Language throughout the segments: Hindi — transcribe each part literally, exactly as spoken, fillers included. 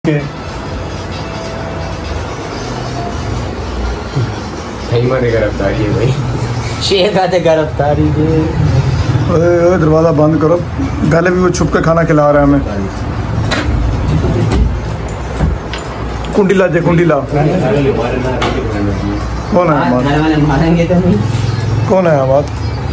गिरफ्तारी है भाई, शेख आते गिरफ्तारी दे। दरवाजा बंद करो, पहले भी वो छुप के खाना खिला रहा है हमें। कुंडी ला जे कुंडी ला। कौन है हमाद? मारेंगे तो नहीं। कौन है हमाद?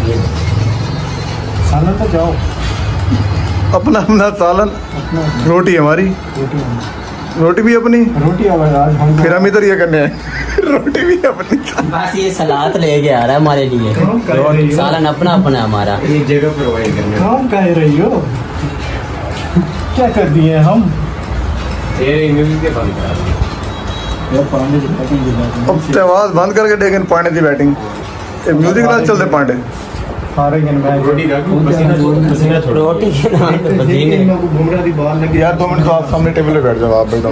सालन तो जाओ, अपना अपना सालन, रोटी हमारी, रोटी भी अपनी, रोटी आज हम फिर हम इधर ये करने हैं रोटी भी अपनी। बस ये सलाद लेके आ रहा है हमारे लिए, सालन अपना अपना हमारा एक जगह प्रोवाइड करने। काम कह रही हो, क्या कर दिए हम? अब आवाज बंद करके देखें पांडे की बैटिंग, म्यूजिक ना चलते पांडे रोटी यार। दो मिनट तो आप सामने टेबल पे बैठ जाओ आप भाई,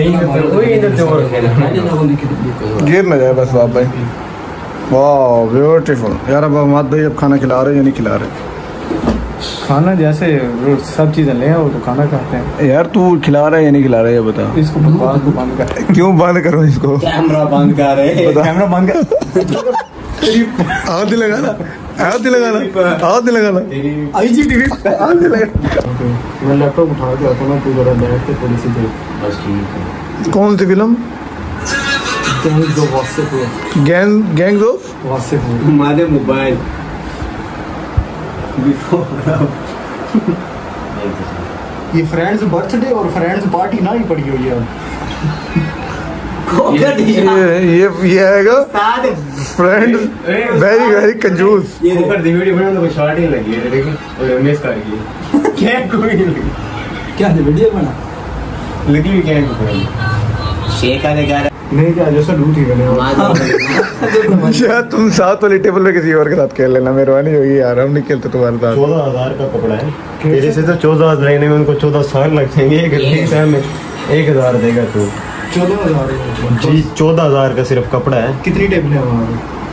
गिर ना जाए बस आप भाई। वाह ब्यूटीफुल यार। अब हमाद भाई अब खाना खिला रहे या नहीं खिला रहे? खाना जैसे सब चीजें ले आओ तो खाना खाते हैं यार। तू खिला रहा है या नहीं खिला रहा है ये बता। इसको बकवास को बंद कर। क्यों बंद करो इसको? कैमरा बंद कर रहे, कैमरा बंद कर। हाथ ही लगाना, हाथ ही लगाना, हाथ ही लगाना। आईजीटीवी हाथ ही लगा। मैं लैपटॉप उठा के आता हूँ, तू जरा बैठ के थोड़ी सी देख। बस ठीक है। कौन सी फिल्म? Gangs of Wasseypur. Gang gangs of Wasseypur. हमारे मोबाइल ये फ्रेंड्स बर्थडे और फ्रेंड्स पार्टी ना ही पड़ी हुई है। ये ये ये आएगा फ्रेंड वेरी वेरी कंजूस। ये ऊपर वीडियो बनाने को शॉट ही लगी है, देखो और मिस कर गई क्या कोई लगी क्या वीडियो बना लगी हुई क्या है शेख आने का नहीं क्या जैसा दूध ही बने। शायद तुम साथ वाली टेबल पे किसी और के साथ खेल लेना, मेहरबानी होगी यार, हम नहीं खेलते तुम्हारे साथ। चौदह हजार का कपड़ा है तेरे से, तो चौदह हजार लेने में उनको चौदह साल लग जाएंगे। एक में एक हजार देगा तू? चौदह हजार जी चौदह हजार का सिर्फ कपड़ा है। कितनी टेबल है वहाँ?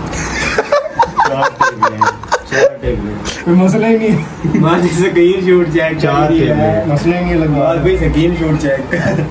कोई मसला ही नहीं। से कहीं शूट चेक चार मसला ही नहीं लगा। भाई सकीन शूट चेक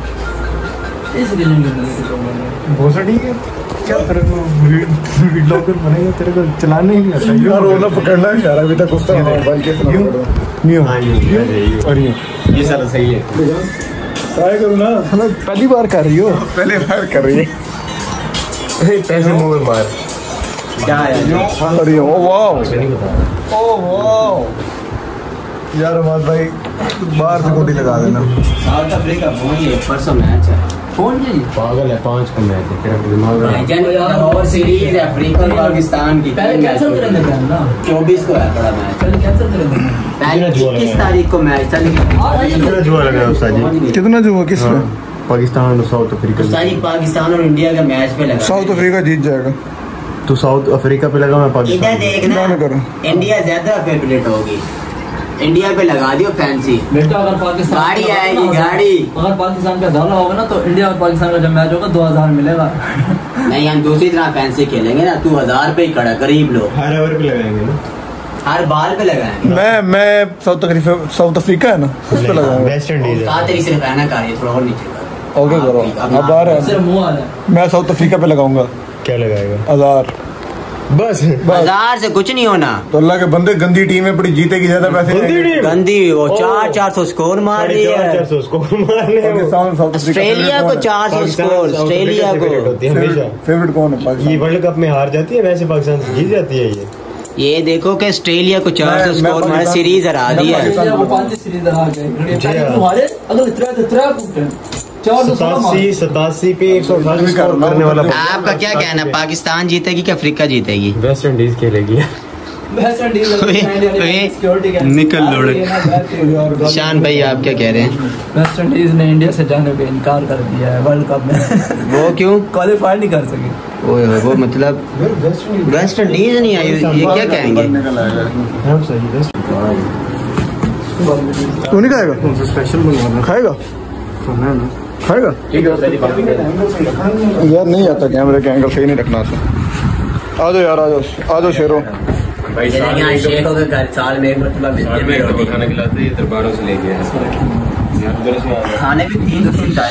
भोसड़ी है क्या तेरे को ब्लॉगर बनेगा, तेरे को चलाने ही नहीं आता यार वो ना पकड़ना है यार, अभी तक उसका मोबाइल के न्यू और ये ये सारा सही है। ट्राई करो ना, पहली बार कर रही हो। पहले बार कर रही है। पैसे मुंह में मार क्या है अरे ओ वाओ ओ वाओ यार। हमाद भाई बाहर से गोटी लगा देना। साउथ अफ्रीका फोन ये परसों मैच है, फोन जी पागल है। पांच का मैच है तेरा दिमाग में। और सीरीज है अफ्रीका और पाकिस्तान की, पहले कैंसिल करेंगे ना, चौबीस को है बड़ा मैच, पहले कैंसिल करेंगे। पहले इक्कीस तारीख को मैच था, लेकिन कितना जुआ लगा है उस्ताद जी? कितना जो हुआ किस में? पाकिस्तान और साउथ अफ्रीका। सारी पाकिस्तान और इंडिया का मैच पे लगा। साउथ अफ्रीका जीत जाएगा। तो साउथ अफ्रीका पे लगा, मैं पाकिस्तान। इधर देखना इंडिया ज्यादा फेवरेट होगी, इंडिया पे लगा दियो फैंसी। बेटा अगर पाकिस्तान गाड़ी आएगी गाड़ी, अगर पाकिस्तान का ज़्यादा होगा ना तो इंडिया और पाकिस्तान का जब मैच होगा दो हजार मिलेगा। नहीं हम दूसरी तरह फैंसी खेलेंगे ना, तू हजार पे ही खड़ा, गरीब लोग हर ओवर पे लगाएंगे ना, हर बाल पे लगाएंगे। मैं मैं साउथ अफ्रीका साउथ अफ्रीका है ना उस पे लगाऊंगा। वेस्ट इंडीज सात तरीके से रहना कार्य थोड़ा और नीचे ओके करो। अब आ रहा सिर्फ है, मुँह आ रहा है। मैं साउथ अफ्रीका पे लगाऊंगा। क्या लगाएगा? हजार बस हजार से कुछ नहीं होना। तो अल्लाह के बंदे, गंदी टीम है बड़ी, जीतेगी ज्यादा पैसे। गंदी वो चार चार सौ स्कोर मार रही है। ऑस्ट्रेलिया को चार सौ स्कोर, ऑस्ट्रेलिया को। फेवरेट कौन है? ये वर्ल्ड कप में हार जाती है, वैसे पाकिस्तान से जीत जाती है। ये ये देखो कि ऑस्ट्रेलिया को चार सौ स्कोर मार सीरीज हरा दी है। सतासी सतासी पे एक सौ अठासी स्कोर करने वाला। आपका क्या कहना, पाकिस्तान जीतेगी कि अफ्रीका जीतेगी? वेस्ट इंडीज खेलेगी। निकल लोड़े। शान भाई आप क्या कह रहे हैं? वेस्ट इंडीज ने इंडिया से जाने का इनकार कर दिया है वर्ल्ड कप में। वो क्यों? क्वालिफाई नहीं कर सके। ओए वो मतलब वेस्ट इंडीज नहीं आई, ये क्या कहेंगे? तू नहीं खाएगा? स्पेशल बनवाना खाएगा खाएगा यार। नहीं आता कैमरे के एंगल सही नहीं रखना था। आ जाओ यार, आ जाओ आ जाओ शेरों। शेखों के घर साल में एक मरतबा खाना खिलाते हैं, दरबारों से लेके खाने भी तीन किस्म चाय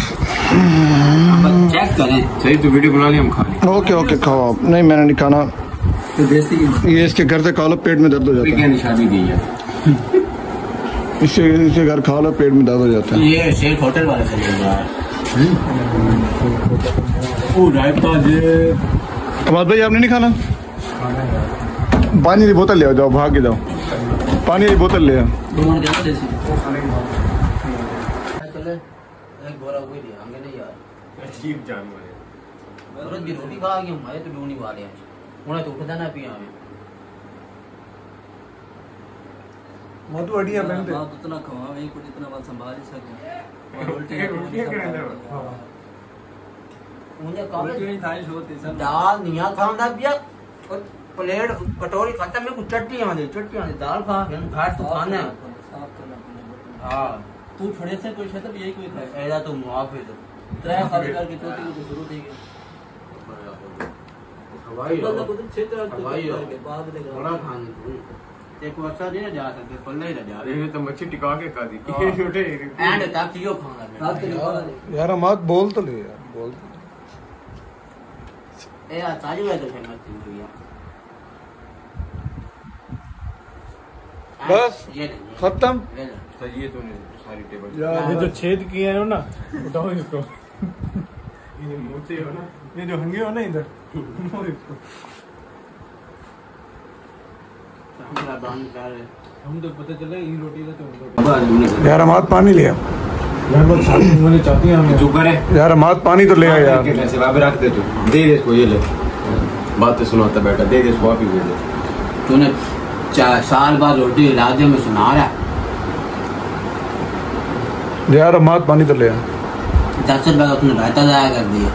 चेक करें। सही तो वीडियो बना ली हम खा ली। ओके ओके खाओ आप। नहीं मैंने नहीं खाना। तो देसी ये इसके घर से खा लो पेट में दर्द हो जाता है। शादी की है इससे इसके घर खा लो पेट में दर्द हो जाता है। ये शेख होटल वाले से ले अमाद भाई आपने नहीं खाना? पानी की बोतल ले आओ, जाओ भाग के जाओ, पानी की बोतल ले आओ। एक बोरा हुई थी हमें नहीं यार अजीब जानवर है। रोज की रोटी खा गए हमारे तो ढूंढी वाले हैं उन्हें तो उठता ना पिया हमें मधु अड़िया बनते बात उतना खवा वही कुछ इतना बात संभाल ही सके और उल्टी उल्टियाँ के अंदर मुझे कहा उल्टी थाली होती सब दाल निया खाना पिया और प्लेट कटोरी खत्म में कुछ चटनी आने चटनी आने दाल खा घाट तो खाना है साफ करना हाँ तू छोड़े से कोई क्षेत्र यही कोई खाए ऐसा तो मुआफिज त्रै खास करके चौथी को शुरू थी हवाई बस कुछ क्षेत्र हवाई के बाद लेकर बड़ा खाने एक वर्षा नहीं ना जा सकते पल्ले ही ना जा रहे ये तो मच्छी टिका के खा दी कि छोटे एंड तक क्यों खाना रात के निकाला यार अमाद बोल तो ले यार बोल तो। ए यार साजी में तो फेमस थी भैया बस ये खत्म। ले लो तो ये तो नहीं सारी टेबल यार ये जो छेद किए हैं ना बताओ इसको। ये मोटे हो ना ये जो हंगे हो ना इधर वो इसको हमारा बंद कर हम तो पता चला ये रोटी का तो यार अमाद पानी ले आओ यार बहुत शादी होने चाहती हैं हम जो करे यार अमाद पानी तो ले आ यार। कैसे वहाँ पे रख दे तू दे दे इसको ये ले बात तो सुनाता बैठा दे दे इसको आप ही दे दे तूने चार साल बाद रोटी राज्य में सुना रहा यार अमाद पानी तो ले आ। दस रुपए का तूने रायता जाया कर दिया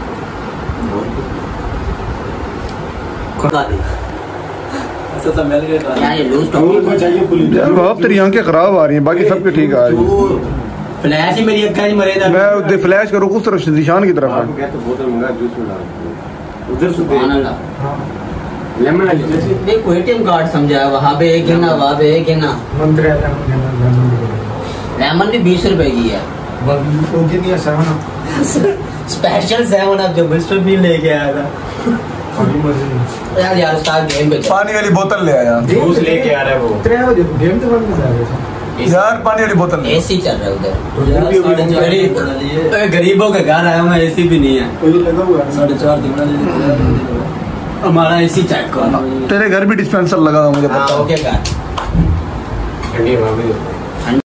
खुदा दी ऐसा तो मिल गया यार ये लूज तो यार बाप तेरी आंखें खराब आ रही हैं बाकी सबके ठीक आ रही हैं। फ्लैश ही मेरी अक्का ही मरेगा मैं उधर फ्लैश करूँ उस तरफ से निशान की तरफ है। आपको कहते बोतल मंगा जूस में डाल उधर से सुभान अल्लाह लेमन वाली जैसे देखो एटीएम कार्ड समझा वहाँ पे एक गिना वहाँ पे एक गिना मंदिर है लेमन भी बीस रुपए की है वो कितनी है सेवन स्पेशल सेवन अप जो मिस्टर भी लेके आया था यार यार उस्ताद गेम पे पानी वाली बोतल ले आ यार। जूस लेके आ रहा है वो त्रै बजे गेम तो बंद कर दिया यार पानी वाली बोतल ले। एसी चल रहा है उधर गरीब गरीबों का घर आया मैं एसी भी नहीं है लगा हुआ है साढ़े चार दिन हमारा एसी चेक करो तेरे घर भी डिस्पेंसर लगा हुआ मुझे हाँ पता है। ओके कर ठंडी हवा में